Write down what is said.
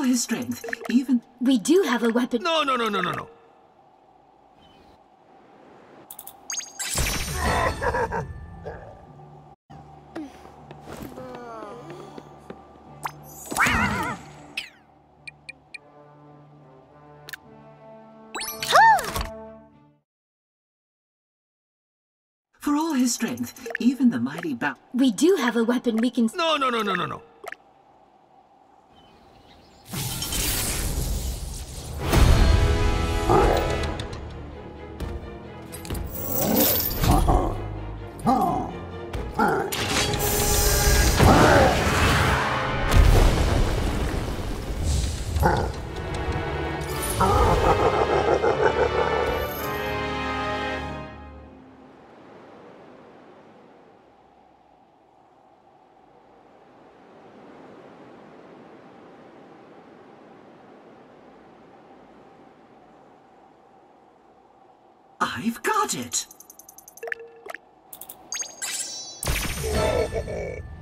all his strength, even... We do have a weapon. No, no, no, no, no, no. For all his strength, even the mighty Bao... We do have a weapon we can... No, no, no, no, no, no. I've got it!